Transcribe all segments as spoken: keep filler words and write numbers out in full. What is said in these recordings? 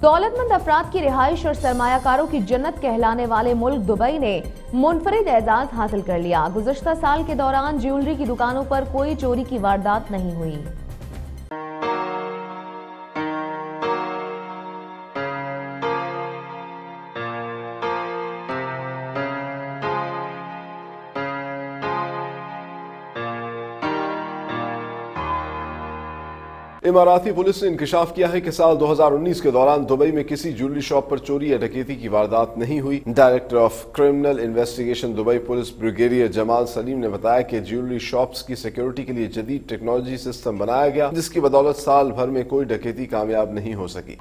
दौलतमंद अफराद की रिहाइश और सरमायाकारों की जन्नत कहलाने वाले मुल्क दुबई ने मुनफरिद एजाज हासिल कर लिया। गुज़श्ता साल के दौरान ज्वेलरी की दुकानों पर कोई चोरी की वारदात नहीं हुई। इमाराती पुलिस ने इंकशाफ किया है कि साल दो हज़ार उन्नीस के दौरान दुबई में किसी ज्वेलरी शॉप पर चोरी या डकैती की वारदात नहीं हुई। Director of criminal investigation Dubai police brigadier Jamal Salim ने बताया कि ज्वेलरी शॉप्स की सिक्योरिटी के लिए जदीद टेक्नोलॉजी सिस्टम बनाया गया, जिसकी बदौलत साल भर में कोई डकैती कामयाब नहीं हो सकी।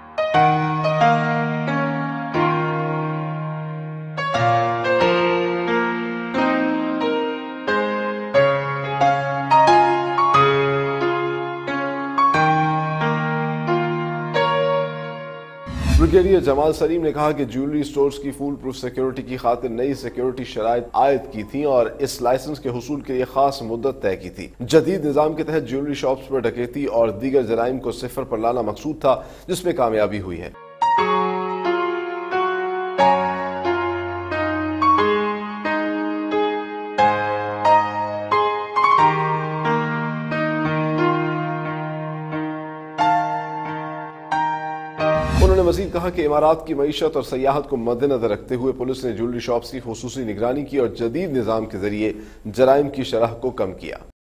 ब्रिगेडियर जमाल सलीम ने कहा कि ज्वेलरी स्टोर्स की फूल प्रूफ सिक्योरिटी की खातिर नई सिक्योरिटी शराइत आयद की थी और इस लाइसेंस के हुसूल के लिए खास मुद्दत तय की थी। जदीद निजाम के तहत ज्वेलरी शॉप्स पर डकैती और दीगर जराइम को सिफर पर लाना मकसूद था, जिसमें कामयाबी हुई है। उन्होंने मजीद कहा कि इमारात की मईशत और सयाहत को मद्देनजर रखते हुए पुलिस ने ज्वेलरी शॉप्स की खुसूसी निगरानी की और जदीद निजाम के जरिए जराइम की शरह को कम किया।